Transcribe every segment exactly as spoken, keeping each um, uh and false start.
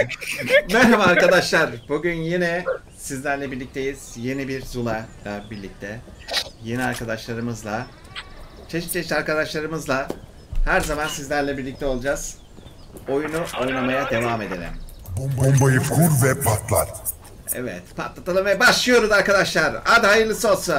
Merhaba arkadaşlar. Bugün yine sizlerle birlikteyiz. Yeni bir Zula'la birlikte. Yeni arkadaşlarımızla. Çeşit çeşit arkadaşlarımızla. Her zaman sizlerle birlikte olacağız. Oyunu oynamaya devam edelim. Bombayı kur ve patlat. Evet, patlatalım ve başlıyoruz arkadaşlar. Hadi hayırlısı olsun.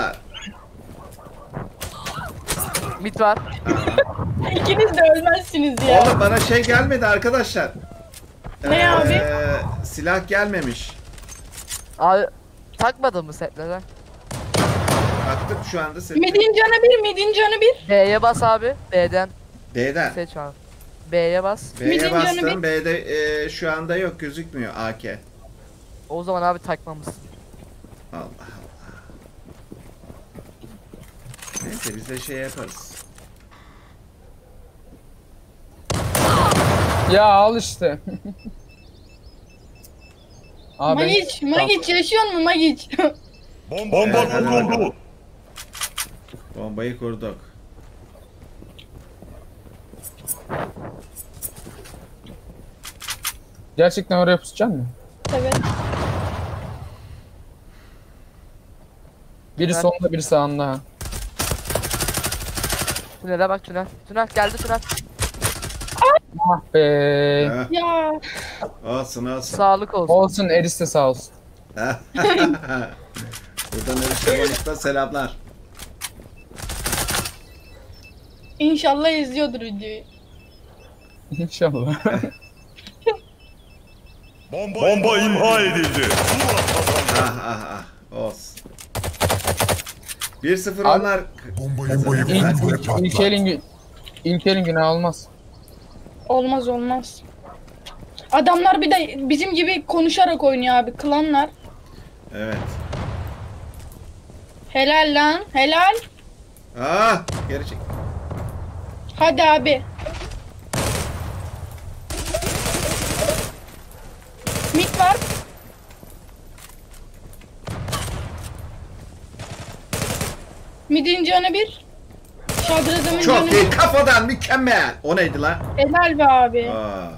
Mit var. İkiniz de ölmezsiniz ya. Oğlum bana şey gelmedi arkadaşlar. Ne Ee, abi? Silah gelmemiş. Abi takmadın mı setlere? Baktım şu anda seti. Midin canı bir, midin canı bir. B'ye bas abi. B'den D'den. seç abi. B'ye bas. B'ye Midin canı bastım. bir. B'de e, şu anda yok, gözükmüyor A K. O zaman abi takmamışsın. Allah Allah. Neyse biz de şey yaparız. Ya al işte. Abi Magic, Magic yaşıyor mu Magic? Bomba Evet, hadi kuruldu. bakalım. Bombayı kurduk. gerçekten oraya pusacaksın mı? Evet. Biri Ben- solunda biri sağında. ha. Tünele bak tünel. Tünel geldi tünel. Ah be. Heh, Ya olsun olsun. Sağlık olsun. Olsun Eris de sağ olsun. Buradan Erişte Balık'ta selamlar. inşallah izliyordur videoyu. İnşallah. Bomba imha edildi. Ah ah ah. Olsun. bir sıfır Abi- onlar. Bombayı kur İlk, ve ilk, ilk patlat. elin gü- ilk elin günah olmaz. Olmaz olmaz. Adamlar bir de bizim gibi konuşarak oynuyor abi, klanlar. Evet. Helal lan, helal. Ah, geri çek. Hadi abi. Mid var. Midin canı bir. Şadrazamın canı Çok iyi, bir. kafadan mükemmel. O neydi lan? Helal be abi. Aa.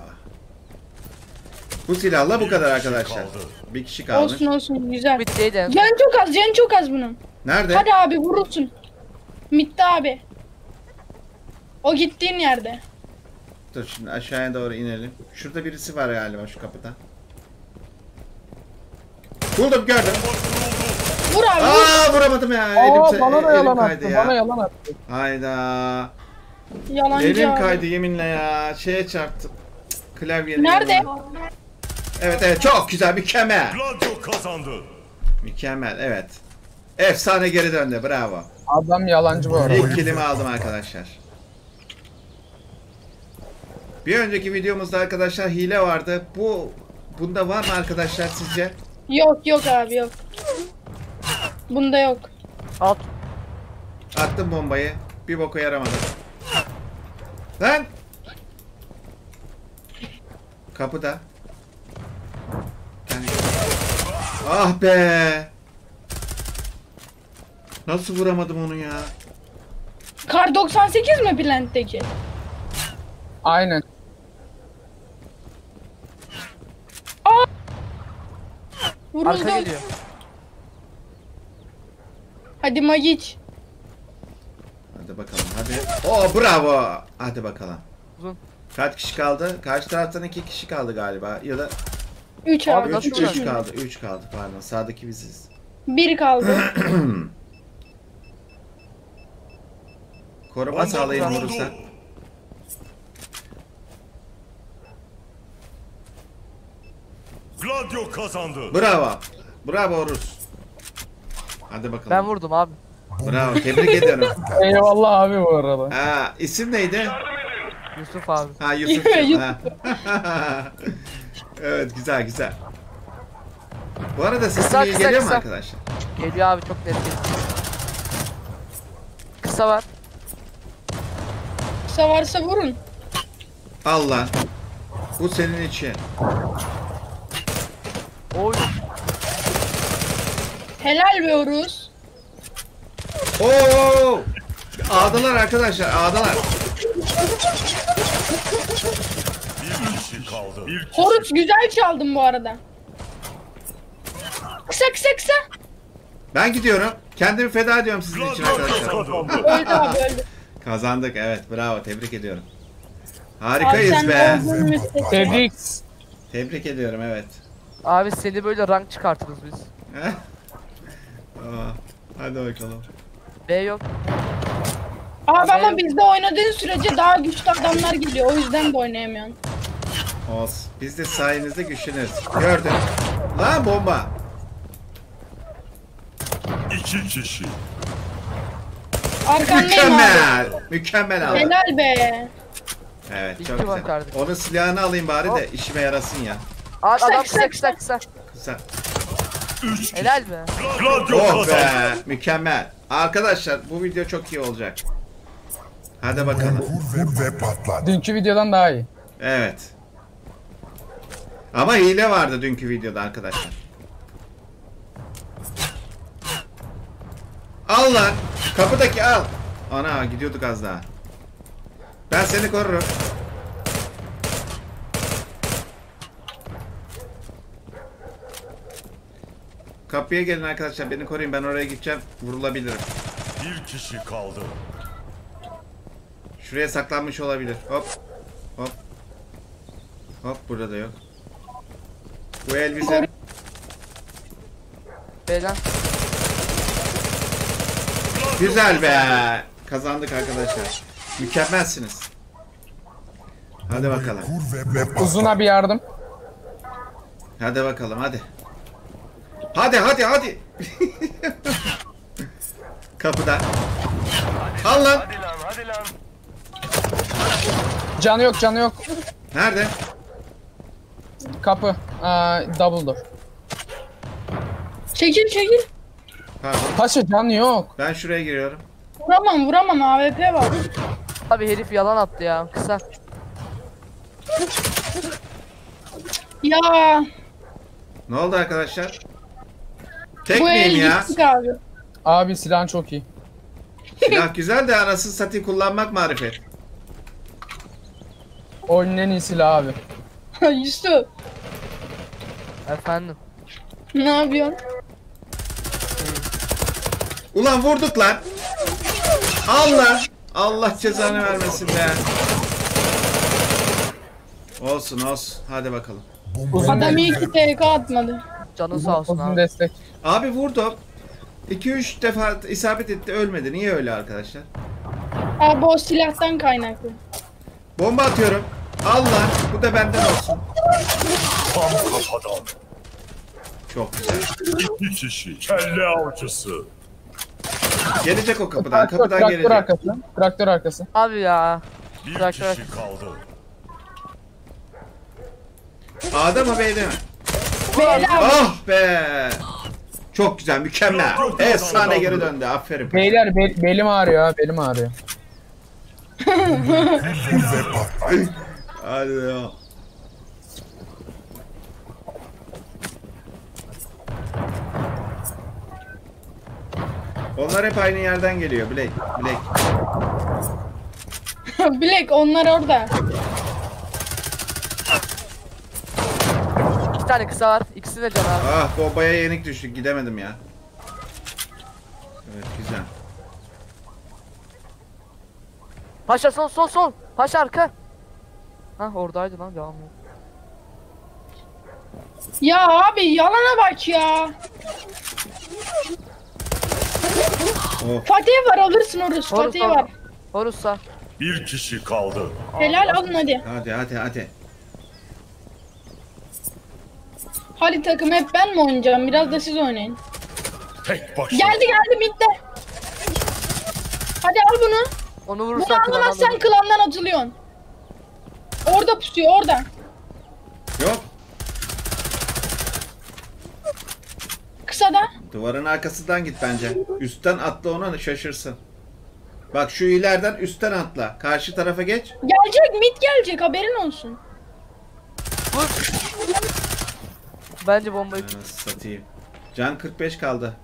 Bu silahla bu kadar arkadaşlar. Bir kişi kalmış. Olsun olsun, güzel. Bittiydi. Canı çok az, canı çok az bunun. Nerede? Hadi abi vurursun. Midde abi. O gittiğin yerde. Dur şimdi aşağıya doğru inelim. Şurada birisi var galiba şu kapıda. Buldum, gördüm. Vur abi vur. Aa, vuramadım ya. Elim, Aa, bana da elim yalan kaydı attı. ya. Bana yalan attı. Hayda. Yalancı Elim abi. kaydı yeminle ya. Şeye çarptım. Klavyenin Nerede? yanına. Evet evet, çok güzel, mükemmel. Gladio kazandı. Mükemmel, evet. Efsane geri döndü, bravo. Adam yalancı bu arada. İlk kilimi aldım arkadaşlar. Bir önceki videomuzda arkadaşlar hile vardı. Bu bunda var mı arkadaşlar sizce? Yok yok abi yok. Bunda yok. Alt. Attım bombayı. Bir boka yaramadı. Lan! Kapıda. Yani... Ah be! Nasıl vuramadım onu ya? Kar doksan sekiz mi Plant'teki? Aynen. Arka Vuruldum. geliyor. Hadi Magic. Hadi bakalım, hadi. Oo, bravo! Hadi bakalım. Uzun. Kaç kişi kaldı? Karşı taraftan iki kişi kaldı galiba. Ya da üç Abi abi. nasıl üç, uğraşıyor? üç kaldı. üç kaldı pardon. Sağdaki biziz. bir kaldı. Koruma Bomba sağlayın kuruldu. vurursa. Gladio kazandı. Bravo. Bravo Rus. Hadi bakalım. Ben vurdum abi. Bravo. Tebrik ediyorum. Eyvallah abi bu arada. Ha, isim neydi? Yusuf abi. Ha, Yusuf. ha. Evet, güzel güzel. Bu arada sesim Kısa, iyi kısa, geliyor mu kısa. arkadaşlar? Geliyor abi, çok net geliyor. Kısa var. Kısa varsa vurun. Allah. Bu senin için. Oy. Helal be Uruz. Oo! Ağdalar arkadaşlar, ağdalar. Bir kişi kaldı. Bir kişi. Horus güzel çaldım bu arada. Kısa kısa kısa. Ben gidiyorum. Kendimi feda ediyorum sizin için Gladio arkadaşlar. kazandı. Öldü abi öldü. Kazandık evet bravo tebrik ediyorum. Abi Harikayız sen be. olduğun müstesna. Tebrik. Tebrik ediyorum evet. Abi seni böyle rank çıkartırız biz. Heh. Aa, hadi bakalım. B yok. Abi ama bizde oynadığın sürece daha güçlü adamlar geliyor. O yüzden de oynayamıyorsun. Olsun. Biz de sayenizde güçleniriz. Gördün. Lan bomba. İki kişi. Arkandayım abi. Mükemmel. Mükemmel abi. Helal be. Evet İki çok var güzel. kardeşim. Onun silahını alayım bari de işime yarasın ya. Abi Kısa, adam kısa, kısa kısa kısa. Güzel. Üç kişi. Helal be. Gladio Oh kazandı. be. Mükemmel. Arkadaşlar bu video çok iyi olacak. Hadi bakalım. Vur ve patlat. Dünkü videodan daha iyi. Evet. Ama hile vardı dünkü videoda arkadaşlar. Al lan. Kapıdaki al. Ana gidiyorduk az daha. Ben seni korurum. Kapıya gelin arkadaşlar beni koruyun ben oraya gideceğim vurulabilirim. Bir kişi kaldı. Şuraya saklanmış olabilir. Hop. Hop. Hop burada da yok. Bu el bize. B'den. Güzel be. Kazandık arkadaşlar. Mükemmelsiniz. Hadi bakalım. Vur ve, ve patlat. Uzuna bir yardım. Hadi bakalım hadi. Hadi hadi hadi. Kapıda. Al lan. Canı yok canı yok. Nerede? Kapı. Aa, double door. Çekil çekil. Pardon. Paşa canı yok. Ben şuraya giriyorum. Vuramam vuramam A W P var. Abi herif yalan attı ya. Kısa. Ya Ne oldu arkadaşlar? Tek bu el miyim ya? gittik abi. Abi silahın çok iyi. Silah güzel de anasını satayım kullanmak marifet. Oyunun en iyi silahı abi. Yusuf Efendim. ne yapıyorsun? Ulan vurduk lan. Allah. Allah cezanı vermesin be. Olsun olsun. Hadi bakalım. Uzun, Adam de- iyi ki T K atmadı. Canın sağ olsun uzun abi. destek. Abi vurdum. iki üç defa isabet etti ölmedi. Niye öyle arkadaşlar? Abi o silahtan kaynaklı. Bomba atıyorum. Allah. Bu da benden olsun. Tam kafadan. Çok güzel. İki kişi. Kelle avcısı. Gelecek o kapıdan. Traktör, Kapıdan traktör gelecek. arkası. Traktör arkası. Abi ya. Bir Bırak, kişi bırak. kaldı. A'da mı B'de mi? Beyler Ah be. Çok güzel. Mükemmel. Efsane geri döndü. Aferin. Beyler bel- belim ağrıyor ha belim ağrıyor. Vur ve patlat. Hadi ya. Onlar hep aynı yerden geliyor. Black. Black. Black onlar orada. İki tane kısa var. İkisi de can abi. Ah bombaya yenik düştük. Gidemedim ya. Evet güzel. Paşa sol sol sol. Paşa arka. Ha oradaydı lan devam et. Ya abi yalana bak ya. Oh. Fatih var alırsın orası. Horus Fatih var. var. Horus'a. Bir kişi kaldı. Helal alın hadi. Hadi hadi hadi. Hadi takım hep ben mi oynayacağım? Biraz da siz oynayın. Tek başına. Geldi geldi midde. Hadi al bunu. Onu Bunu vurursan klan alamazsan alır. klandan atılıyorsun. Orada pusuyor orada. Yok. Kısada. Duvarın arkasından git bence. Üstten atla ona şaşırsın. Bak şu ileriden üstten atla. Karşı tarafa geç. Gelecek mid gelecek haberin olsun. Bence bombayı Anasını satayım. Can kırk beş kaldı.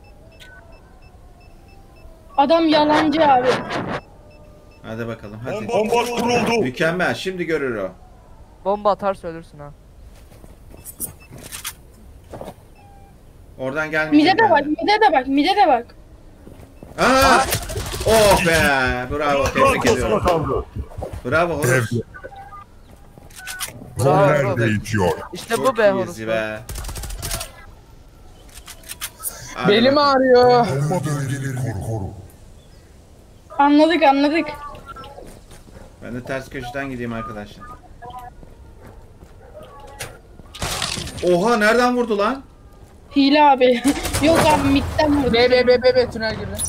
Adam yalancı abi. Hadi bakalım hadi. Bomba kuruldu. Mükemmel. Şimdi görür o. Bomba atarsa ölürsün ha. Oradan gelmeyecek. Mide de bak, bence. mide de bak, mide de bak. Aa! Oh be! Bravo, tebrik Gladio ediyorum. kazandı. Bravo Horus. Devre. Bravo. Roller değişiyor. İşte Çok bu be iyiyiz Horus. be. Hadi Belim bakalım. ağrıyor. Bomba bölgelerini koru. koru. Anladık, anladık. Ben de ters köşeden gideyim arkadaşlar. Oha nereden vurdu lan? Hile abi. Yok abi midden vurdu. B B B B B tünel girdi.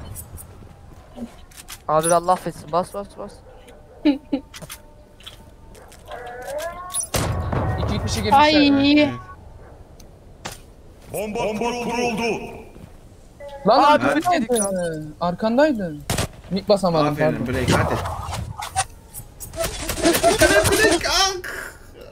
Abi Allah affetsin. Bas bas bas. İki kişi girmişler. Ay. Bomba, Bomba kuruldu. Lan Abi, arkandaydın. Arkandaydın. Mik basamadım Aferin pardon. break hadi. Break, ank.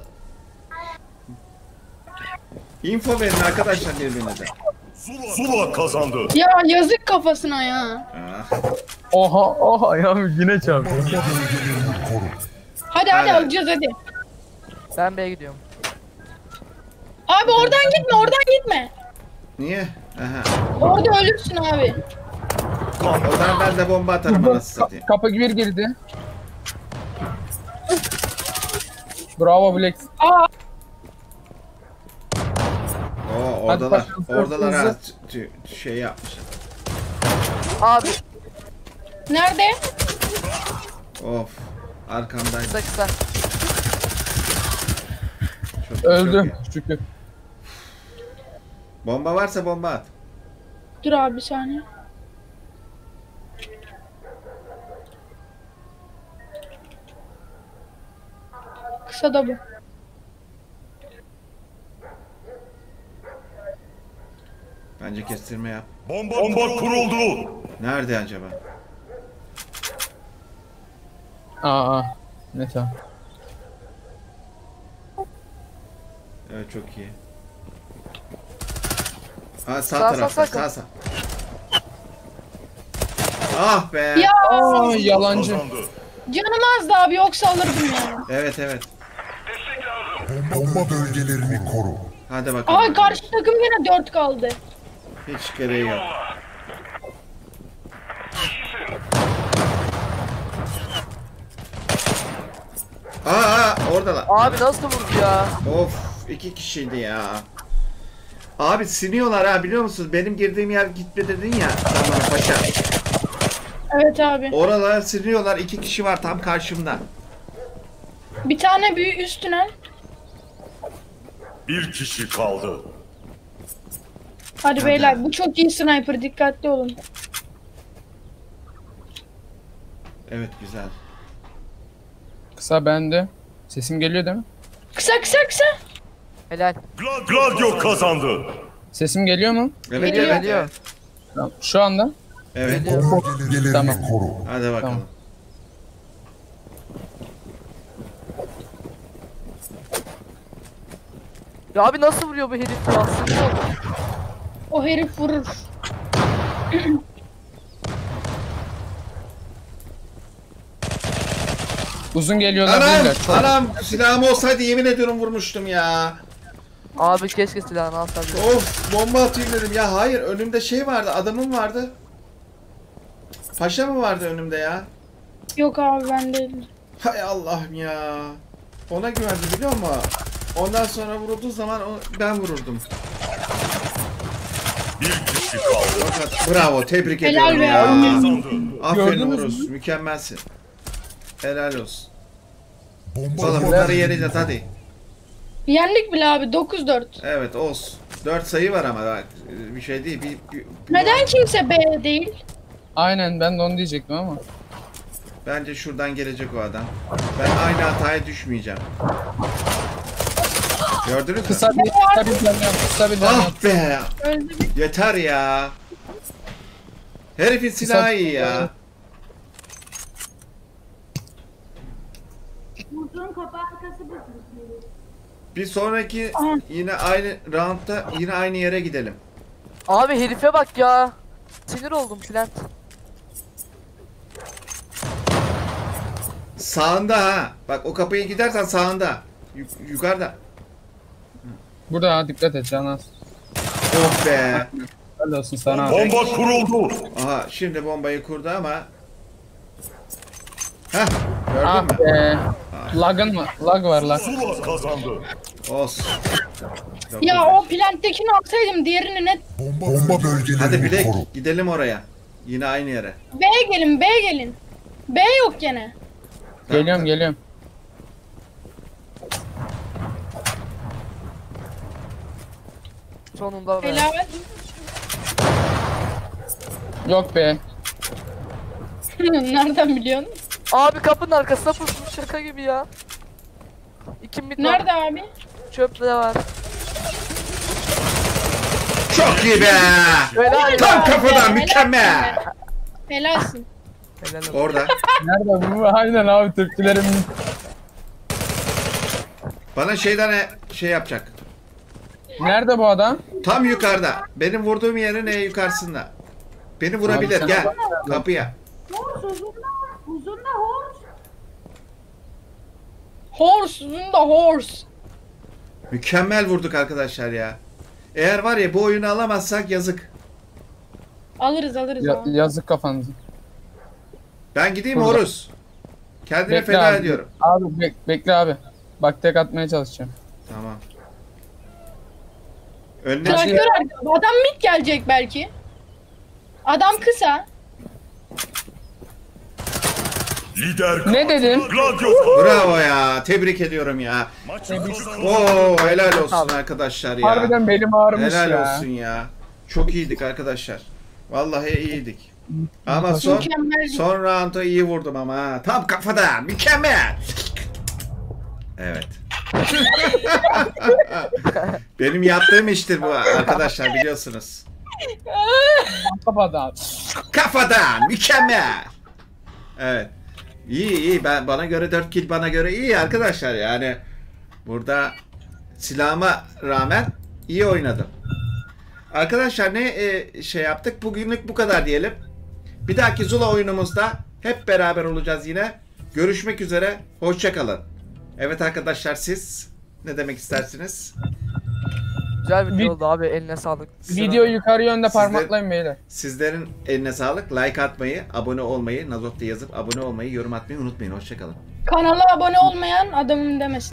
Info verin arkadaşlar birbirinize. Zula kazandı. Ya yazık kafasına ya. Ah. Oha oha ya yine çarptı. Bomba bölgelerini koru. Hadi hadi Hadi. alacağız hadi. Ben B'ye gidiyorum. Abi oradan gitme, oradan gitme. Niye? Aha. Orada ölürsün abi. O zaman ben de bomba atarım anasını satayım. Kapı bir girdi. Bravo Black. Aa, Oo oradalar. bakalım, Oradalar ha. hızlı. T- t- Şey yapmış. Abi nerede? Of. Arkamdaydı. kısa kısa. Çok iyi, çok Öldü iyi. çünkü. Bomba varsa bomba at. Dur abi bir saniye. Kısa da bu. Bence kestirme yap. Bomba, Bomba kuruldu. Nerede acaba? Aa aa. Ne tamam. Evet çok iyi. Ha sağ, Sağ, sağ, tarafta sağ. sağ sağ. Ah be. Ya Aa yalancı. Kazandı. canım azdı abi yoksa alırdım ya. Evet evet. Bomba bölgelerini koru. Hadi bakalım. Ay karşı takım yine dört kaldı. Hiç gereği yok. Aa, aa oradalar. Abi nasıl vurdu ya? Of iki kişiydi ya. Abi siniyorlar ha biliyor musunuz? Benim girdiğim yer gitme dedin ya. Tamam paşa. Evet abi. Oralar siniyorlar. İki kişi var tam karşımda. Bir tane büyük üstüne. Bir kişi kaldı. Hadi beyler bu çok iyi sniper, dikkatli olun. Evet güzel. Kısa bende. Sesim geliyor değil mi? Kısa kısa kısa. Helal. Gla- Gladio kazandı. Sesim geliyor mu? Evet Geliyor, evet geliyor. evet. Tamam. Şu anda. Evet. Bomba bölgelerini Tamam. koru. Hadi bakalım. Tamam. Ya abi nasıl vuruyor bu herif ya? Sinir oldum. O herif vurur. Uzun geliyorlar Anam! değiller. Çok- Anam! Silahım olsaydı yemin ediyorum vurmuştum ya. Abi keşke silahını alsaydın. Of! Bomba atayım dedim. Ya hayır önümde şey vardı. Adamım vardı. Paşa mı vardı önümde ya? Yok abi ben değilim. Hay Allah'ım ya. Ona güvendi biliyor musun? Ondan sonra vurulduğu zaman o- ben vururdum. Bir kişi kaldı. Fakat bravo tebrik Helal ediyorum be. ya. Kazandı. Aferin Gördünüz Horus. Mükemmelsin. Helal olsun. Bomba Oğlum bunları yeneceğiz hadi. Yendik bile abi dokuz dört. Evet olsun. dört sayı var ama bak bir şey değil. Bir, bir- bir- Neden kimse B değil? Aynen ben de onu diyecektim ama. Bence şuradan gelecek o adam. Ben aynı hataya düşmeyeceğim. Gördünüz mü? Kısa bir kısa bir tane yap. Kısa bir tane yap. Ah be! Öldü. Yeter ya. Herifin silahı iyi ya. Bir sonraki Aha. yine aynı roundda yine aynı yere gidelim. Abi herife bak ya. Sinir oldum Bülent. Sağında ha. Bak o kapıyı gidersen sağında. Yu- yukarıda. Burada ha, dikkat et Canas. Oh be. Helal olsun sana abi. Bomba kuruldu. Aha şimdi bombayı kurdu ama. Hah gördün Ah mü? be. Lag'ın mı? Lag var lag. Zula kazandı. Olsun. Çok Ya güzel. o planttekini alsaydım diğerini net. Bomba, bomba bölgelerini Hadi bilek koru. gidelim oraya. Yine aynı yere. B'ye gelin B'ye gelin. B yok gene. Geliyorum geliyorum. Sonunda be. Helal. Yok be. Nereden biliyorsun? Abi kapının arkasına pusmuş şaka gibi ya. İki mid var. Nerede abi? Çöp de var. Çok iyi be. Helal. Tam Helal kafadan be, mükemmel. Helalsin. Helal olsun. Orada. Nerede bu? Aynen abi tepkilerim. Bana şeyden e- şey yapacak. Nerede bu adam? Tam yukarıda. Benim vurduğum yerin en yukarısında. Beni vurabilir. sen- Gel. Kapıya. Horse, uzun da horse. Mükemmel vurduk arkadaşlar ya. Eğer var ya bu oyunu alamazsak yazık. Alırız alırız Ya- ama. yazık kafanızı. Ben gideyim Burada. Horus. Kendini Bekle feda abi. ediyorum. Abi bek- bekle abi. Bak tek atmaya çalışacağım. Tamam. Önüne Traktör arkada. Adam mid gelecek belki. Adam kısa. Lider Ne dedin? Gladio. Bravo ya. Tebrik ediyorum ya. Maçı kazandı. Oo helal olsun arkadaşlar ya. Harbiden belim ağrımış Helal ya. olsun ya. Çok iyiydik arkadaşlar. Vallahi iyiydik. Ama son Mükemmel. son round'u iyi vurdum ama ha. Tam kafada. Mükemmel. Evet. Benim yaptığım iştir bu arkadaşlar biliyorsunuz. Kafadan. Kafadan mükemmel. Evet. İyi iyi ben bana göre dört kill bana göre iyi arkadaşlar yani burada silahıma rağmen iyi oynadım. Arkadaşlar ne e, şey yaptık bugünlük bu kadar diyelim. Bir dahaki Zula oyunumuzda hep beraber olacağız yine. Görüşmek üzere. Hoşça kalın. Evet arkadaşlar siz ne demek istersiniz? Güzel bir Vid- video oldu abi, eline sağlık. Video yukarı yönde Sizler- parmaklayın beyler. Sizlerin eline sağlık. Like atmayı, abone olmayı, Nazot'ta yazıp abone olmayı, yorum atmayı unutmayın. Hoşça kalın. Kanala abone olmayan adamım demesin.